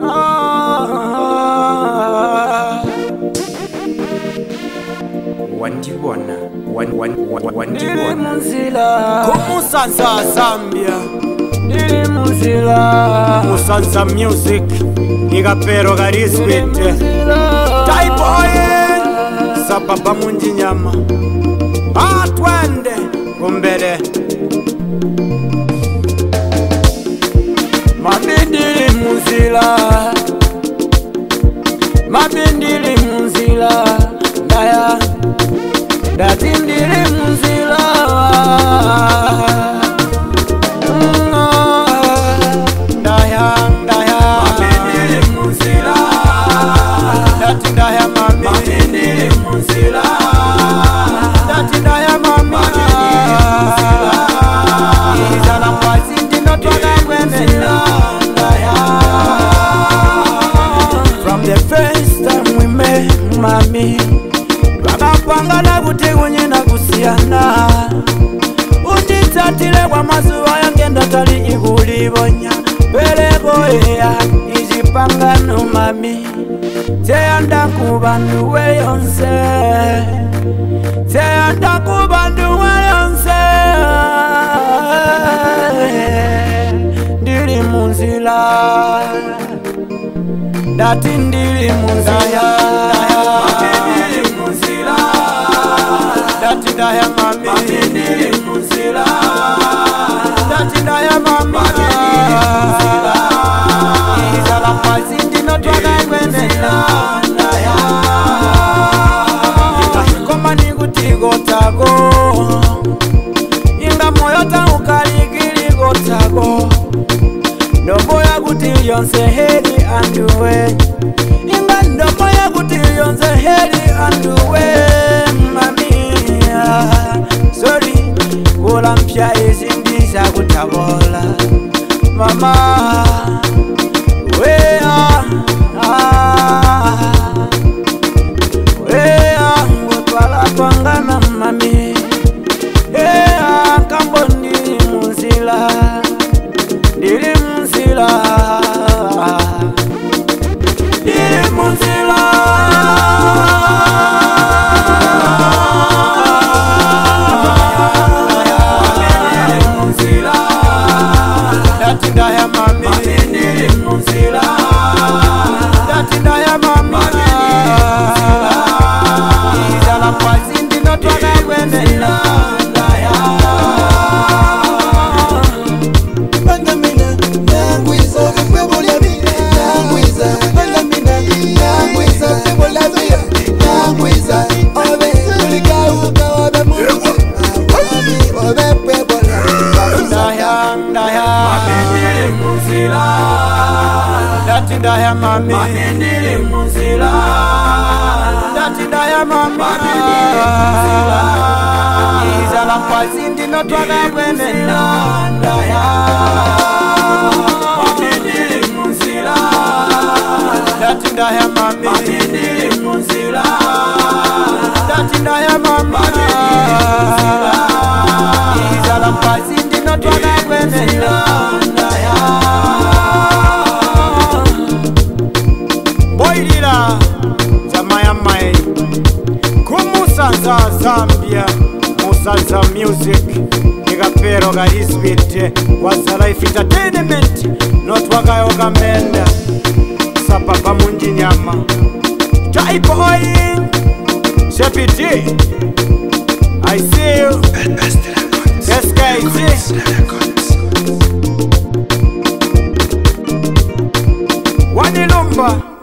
Kumusansa Zambia Musansa music Igapero gariswete Taipoye Sababa munji nyama Atwende Kumbere Mabindiri muzila Mabindiri muzila Daya Datindiri muzila Daya Mabindiri muzila Datindaya Mabindiri muzila Datindaya Mabindiri muzila Izala mwazindi notwaga kwemela From the first time we met, mami Twakapangana kuti kunyina kusiyana Unditatile kwa mazuwa yangenda tali ikulibonya Peleko ya ijipangano mami Teyanda kubandu we yonse Teyanda kubandu we yonse Ndiri munzila Dati ndiri munzila Ndiri munzila Dati ndaya mami Ndiri munzila Dati ndaya mami Ndiri Izala mwazi ndino twaga kwendela Ndaya Koma nikutigo tago Inga moyo ta ukaligiri go tago Ndomo ya kuti yonse heri anduwe Inga ndomo ya kuti yonse heri anduwe Mamia Sorry Kula mpya izindisha kutabola Mama Wea Wea Ngotwala pangana mami Wea Kamboni muzila Ndiri muzila Ndiri muzila Ndiri muzila Dati ndaya mami Ndiri muzila Dati ndaya mami Izala mwazi ndino twaga kwendela Dati ndaya mami Ndiri muzila Dati ndaya mami Izala mwazi ndino twaga kwendela Ndaya Ndiri muzila Dati ndaya mami Ndiri muzila Dati ndaya mami Izala mwazi ndino twaga kwendela Boilila Jamaya Mai Kumusansa Zambia Musansa music Igapero gariswite Wasa life entertainment Not wagayo gamenda Sababa munji nyama Taipoye Shepiti I see you SKZ Wanilumba